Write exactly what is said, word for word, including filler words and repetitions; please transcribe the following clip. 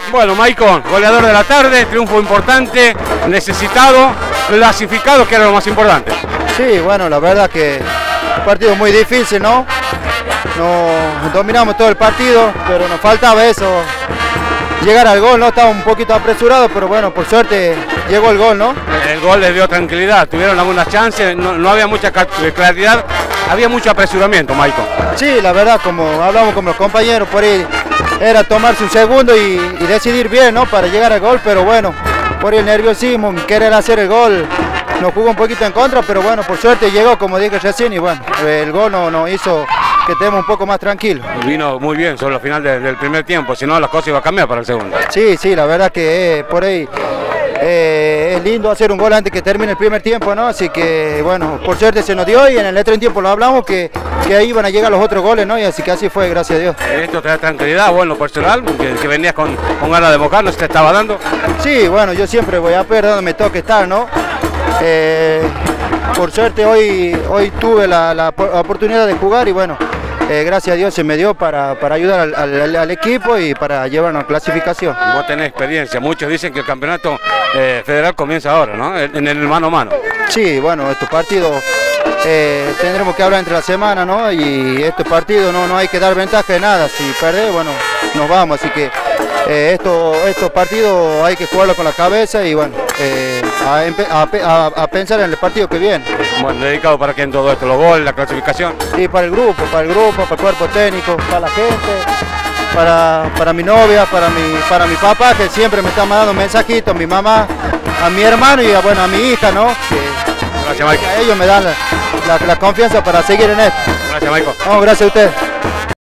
Bueno, Maicon, goleador de la tarde, triunfo importante, necesitado, clasificado, que era lo más importante. Sí, bueno, la verdad que un partido muy difícil, ¿no? No dominamos todo el partido, pero nos faltaba eso, llegar al gol, ¿no? Estaba un poquito apresurado, pero bueno, por suerte llegó el gol, ¿no? El gol les dio tranquilidad, tuvieron algunas chances, no, no había mucha claridad, había mucho apresuramiento, Maicon. Sí, la verdad, como hablamos con los compañeros, por ahí era tomarse un segundo y, y decidir bien, ¿no? Para llegar al gol, pero bueno, por ahí el nerviosismo, querer hacer el gol, nos jugó un poquito en contra, pero bueno, por suerte llegó, como dije recién, y bueno, el gol nos no hizo que estemos un poco más tranquilos. Vino muy bien sobre el final de, del primer tiempo, si no las cosas iban a cambiar para el segundo. Sí, sí, la verdad que eh, por ahí eh, es lindo hacer un gol antes que termine el primer tiempo, ¿no? Así que bueno, por suerte se nos dio y en el otro tiempo lo hablamos que, que ahí iban a llegar los otros goles, ¿no? Y así que así fue, gracias a Dios. Esto te da tranquilidad, bueno, personal, que, que venías con, con ganas de mojar, ¿no se te estaba dando? Sí, bueno, yo siempre voy a perder donde me toque estar, ¿no? Eh, por suerte hoy, hoy tuve la, la oportunidad de jugar y bueno, eh, gracias a Dios se me dio para, para ayudar al, al, al equipo y para llevarnos a clasificación. Vos tenés experiencia, muchos dicen que el campeonato eh, federal comienza ahora, ¿no? En el mano a mano. Sí, bueno, estos partidos eh, tendremos que hablar entre la semana, ¿no? Y estos partidos no, no hay que dar ventaja de nada, si perdés, bueno, nos vamos, así que eh, esto, estos partidos hay que jugarlo con la cabeza y bueno, eh, a, a, a pensar en el partido que viene. Bueno, dedicado para quién todo esto, los goles, la clasificación. Sí, para el grupo, para el grupo, para el cuerpo técnico, para la gente, para, para mi novia, para mi, para mi papá, que siempre me está mandando mensajitos, mi mamá, a mi hermano y a, bueno, a mi hija, ¿no? Que, gracias, Maicon. Que a ellos me dan la, la, la confianza para seguir en esto. Gracias, Maicon. No, gracias a usted.